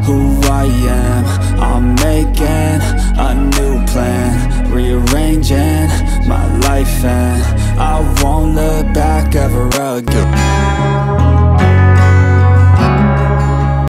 who I am. I'm making a new plan, rearranging my life, and I won't look back ever again.